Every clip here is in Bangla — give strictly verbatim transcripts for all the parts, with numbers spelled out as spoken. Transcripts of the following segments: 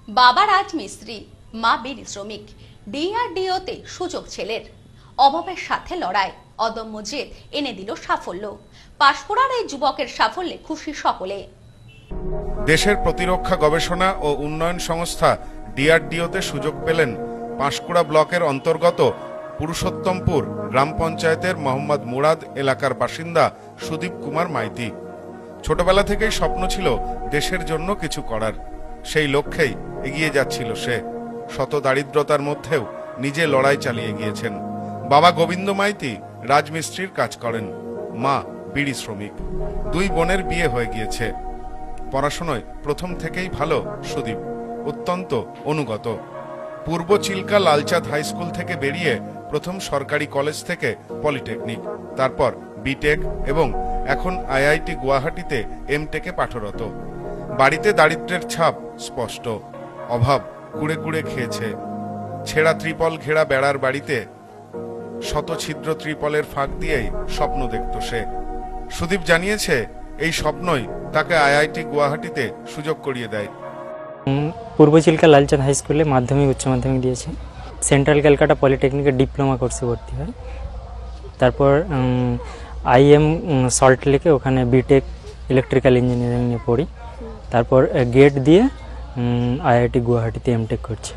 বাবা রাজমিস্ত্রি, মা বিড়ি শ্রমিক, ডিআরডিওতে সুযোগ ছেলের। অভাবের সাথে লড়াই, অদম্য জেদ এনে দিল সাফল্য। পাঁশকুড়ার এই যুবকের সাফল্যে খুশি সকলে। দেশের প্রতিরক্ষা গবেষণা ও উন্নয়ন সংস্থা ডিআরডিওতে সুযোগ পেলেন পাঁশকুড়া ব্লকের অন্তর্গত পুরুষোত্তমপুর গ্রাম পঞ্চায়েতের মোহাম্মদ মুরাদ এলাকার বাসিন্দা সুদীপ কুমার মাইতি। ছোটবেলা থেকেই স্বপ্ন ছিল দেশের জন্য কিছু করার। সেই লক্ষ্যেই এগিয়ে যাচ্ছিল সে। শত দারিদ্রতার মধ্যেও নিজে লড়াই চালিয়ে গিয়েছেন। বাবা গোবিন্দ মাইতি রাজমিস্ত্রির কাজ করেন, মা বিড়ি শ্রমিক। দুই বোনের বিয়ে হয়ে গিয়েছে। পড়াশোনায় প্রথম থেকেই ভালো সুদীপ, অত্যন্ত অনুগত। পূর্ব চিল্কা লালচাঁদ হাই স্কুল থেকে বেরিয়ে প্রথম সরকারি কলেজ থেকে পলিটেকনিক, তারপর বিটেক এবং এখন আইআইটি গুয়াহাটিতে এমটেকে পাঠরত। বাড়িতে দারিদ্র্যের ছাপ স্পষ্ট। অভাব কুড়ে কুড়ে খেয়েছে। ছেঁড়া ত্রিপল ঘেরা বেড়ার বাড়িতে শত ছিদ্র ত্রিপলের ফাঁক দিয়েই স্বপ্ন দেখত সে। সুদীপ জানিয়েছে এই স্বপ্নই তাকে আইআইটি গুয়াহাটিতে সুযোগ করিয়ে দেয়। পূর্ব চিল্কা লালচাঁদ হাই স্কুলে মাধ্যমিক উচ্চ মাধ্যমিক দিয়েছে। সেন্ট্রাল ক্যালকাটা পলিটেকনিকে ডিপ্লোমা কোর্সে ভর্তি হয়। তারপর আইএম সল্ট লেকে ওখানে বিটেক ইলেকট্রিক্যাল ইঞ্জিনিয়ারিং নিয়ে পড়ি। তারপর গেট দিয়ে আইআইটি গুয়াহাটিতে এমটেক করছে।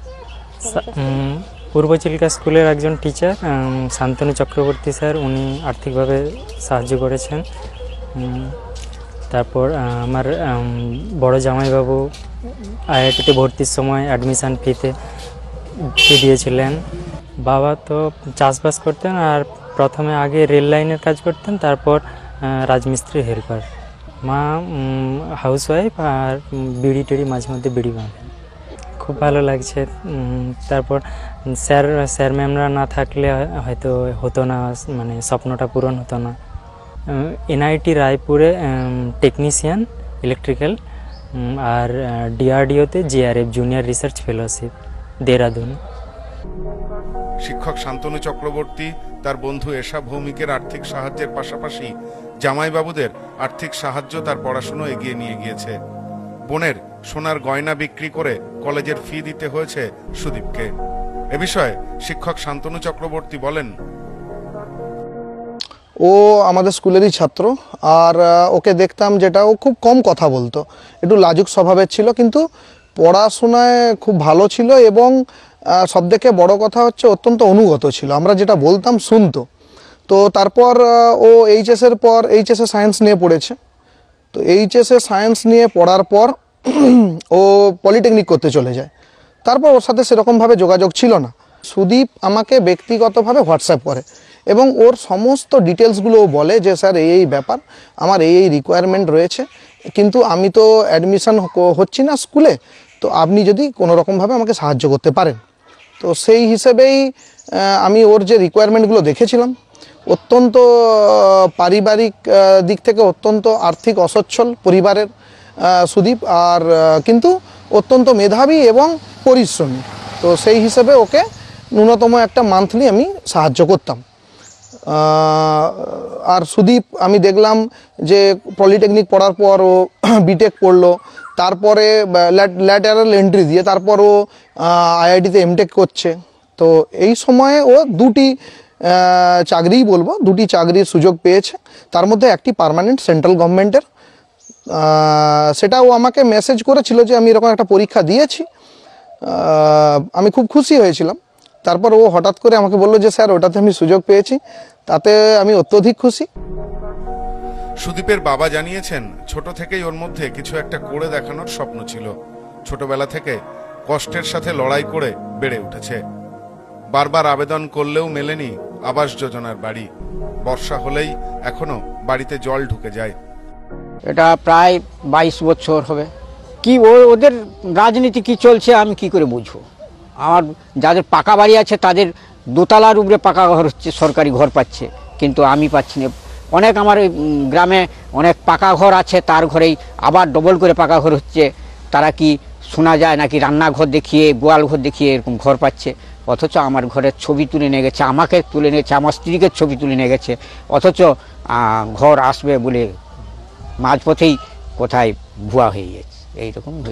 পূর্ব চিল্কা স্কুলের একজন টিচার শান্তনু চক্রবর্তী স্যার, উনি আর্থিকভাবে সাহায্য করেছেন। তারপর আমার বড় জামাইবাবু আইআইটিতে ভর্তির সময় অ্যাডমিশান ফিতে ফি দিয়েছিলেন। বাবা তো চাষবাস করতেন, আর প্রথমে আগে রেল লাইনের কাজ করতেন, তারপর রাজমিস্ত্রি হেল্পার। মা হাউসওয়াইফ আর বিড়ি টিড়ি মাঝে মধ্যে বিড়ি বাঁধেন। খুব ভালো লাগছে। তারপর স্যার স্যার ম্যামরা না থাকলে হয়তো হতো না, মানে স্বপ্নটা পূরণ হতো না। এনআইটি রায়পুরে টেকনিশিয়ান ইলেকট্রিক্যাল, আর ডিআরডিওতে JRF junior research fellowship Dehradun. শিক্ষক শান্তনু চক্রবর্তী তার বন্ধু এশা ভৌমিকের আর্থিক সাহায্যের পাশাপাশি জামাইবাবুদের আর্থিক সাহায্য তার পড়াশুনো এগিয়ে নিয়ে গিয়েছে। বোনের সোনার গয়না বিক্রি করে কলেজের ফি দিতে হয়েছে সুদীপকে। এ বিষয়ে শিক্ষক শান্তনু চক্রবর্তী বলেন, ও আমাদের স্কুলেরই ছাত্র, আর ওকে দেখতাম যেটা ও খুব কম কথা বলতো, একটু লাজুক স্বভাবের ছিল, কিন্তু পড়াশোনায় খুব ভালো ছিল এবং সবথেকে বড় কথা হচ্ছে অত্যন্ত অনুগত ছিল। আমরা যেটা বলতাম শুনতো। তো তারপর ও এইচএসের পর এইচএসে সায়েন্স নিয়ে পড়েছে। তো এইচএসে সায়েন্স নিয়ে পড়ার পর ও পলিটেকনিক করতে চলে যায়। তারপর ওর সাথে সেরকমভাবে যোগাযোগ ছিল না। সুদীপ আমাকে ব্যক্তিগতভাবে হোয়াটসঅ্যাপ করে এবং ওর সমস্ত ডিটেলসগুলো বলে যে স্যার এই এই ব্যাপার, আমার এই এই রিকোয়ারমেন্ট রয়েছে, কিন্তু আমি তো অ্যাডমিশন হচ্ছি না স্কুলে, তো আপনি যদি কোনো রকমভাবে আমাকে সাহায্য করতে পারেন। তো সেই হিসেবেই আমি ওর যে রিকোয়ারমেন্টগুলো দেখেছিলাম, অত্যন্ত পারিবারিক দিক থেকে অত্যন্ত আর্থিক অসচ্ছল পরিবারের সুদীপ, আর কিন্তু অত্যন্ত মেধাবী এবং পরিশ্রমী। তো সেই হিসেবে ওকে ন্যূনতম একটা মান্থলি আমি সাহায্য করতাম। আর সুদীপ আমি দেখলাম যে পলিটেকনিক পড়ার পর ও বিটেক পড়লো, তারপরে ল্যাটারাল এন্ট্রি দিয়ে তারপর ও আইআইটিতে এমটেক করছে। তো এই সময়ে ও দুটি চাকরিই বলবো, দুটি চাকরির সুযোগ পেয়েছে। তার মধ্যে একটি পার্মানেন্ট সেন্ট্রাল গভর্নমেন্টের। সেটা ও আমাকে মেসেজ করেছিল যে আমি এরকম একটা পরীক্ষা দিয়েছি, আমি খুব খুশি হয়েছিলাম। তারপর ও হঠাৎ করে আমাকে বললো যে স্যার ওটাতে আমি সুযোগ পেয়েছি, তাতে আমি অত্যধিক খুশি। সুদীপের বাবা জানিয়েছেন ছোট থেকেই ওর মধ্যে কিছু একটা করে দেখানোর স্বপ্ন ছিল। ছোটবেলা থেকে কষ্টের সাথে লড়াই করে বেড়ে উঠেছে। বারবার আবেদন করলেও মেলেনি আবাস যোজনার বাড়ি। বর্ষা হলেই এখনো বাড়িতে জল ঢুকে যায়। এটা প্রায় বাইশ বছর হবে। কি ওদের রাজনীতি কি চলছে আমি কি করে বুঝবো? আমার যাদের পাকা বাড়ি আছে তাদের দোতলার উপরে পাকা ঘর হচ্ছে, সরকারি ঘর পাচ্ছে, কিন্তু আমি পাচ্ছি না। অনেক আমার গ্রামে অনেক পাকা ঘর আছে, তার ঘরেই আবার ডবল করে পাকা ঘর হচ্ছে। তারা কি শোনা যায় নাকি রান্নাঘর দেখিয়ে, গোয়াল ঘর দেখিয়ে এরকম ঘর পাচ্ছে, অথচ আমার ঘরের ছবি তুলে নিয়ে গেছে, আমাকে তুলে নিয়েছে, আমার স্ত্রীকে ছবি তুলে নিয়ে গেছে, অথচ ঘর আসবে বলে মাঝপথেই কোথায় ভুয়া হয়ে গেছে। এইরকম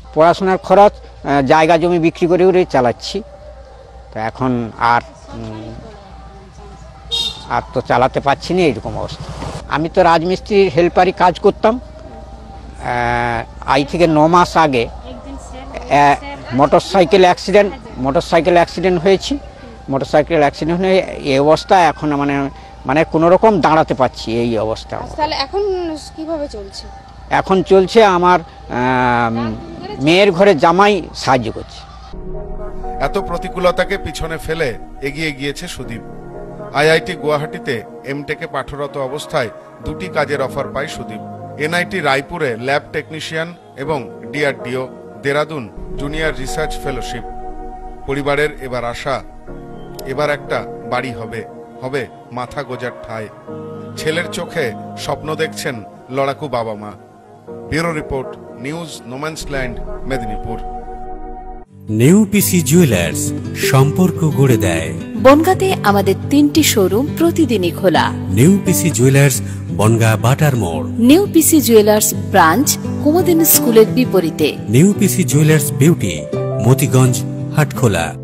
পড়াশোনার খরচ আহ, জায়গা জমি বিক্রি করে করে চালাচ্ছি। তো এখন আর উম, আর তো চালাতে পারছি না, এইরকম অবস্থা। আমি তো রাজমিস্ত্রির হেল্পারি কাজ করতাম। আহ, আজ থেকে ন মাস আগে motor cycle accident motor cycle accident হয়েছি। মোটর সাইকেল অ্যাক্সিডেন্ট হয়ে এই অবস্থা, এখন মানে মানে কোনো রকম দাঁড়াতে পারছি এই অবস্থা। তাহলে এখন কিভাবে চলছে? এখন চলছে আমার আহ, মেয়ের ঘরে জামাই সাহায্য করছে। এত প্রতিকূলতাকে পিছনে ফেলে এগিয়ে গিয়েছে সুদীপ। আইআইটি গুয়াহাটিতে এমটেকে পাঠরত অবস্থায় দুটি কাজের অফার পায় সুদীপ। এনআইটি রায়পুরে ল্যাব টেকনিশিয়ান এবং DRDO Dehradun junior research fellowship. পরিবারের এবার আশা, এবার একটা বাড়ি হবে, হবে মাথা গোজার ঠাঁই। ছেলের চোখে স্বপ্ন দেখছেন লড়াকু বাবা মা। Bureau report, news no man's land, Medinipur. New PC jewellers, সম্পর্ক গড়ে দেয়। বনগাঁতে আমাদের তিনটি শোরুম প্রতিদিনই খোলা। নেউপিসি জুয়েলার্স, বনগাঁ বাটার মোড়। নিউ পিসি জুয়েলার্স ব্রাঞ্চ কুমদিন স্কুলের বিপরীতে। New PC jewellers beauty, Motiganj, Hatkhola.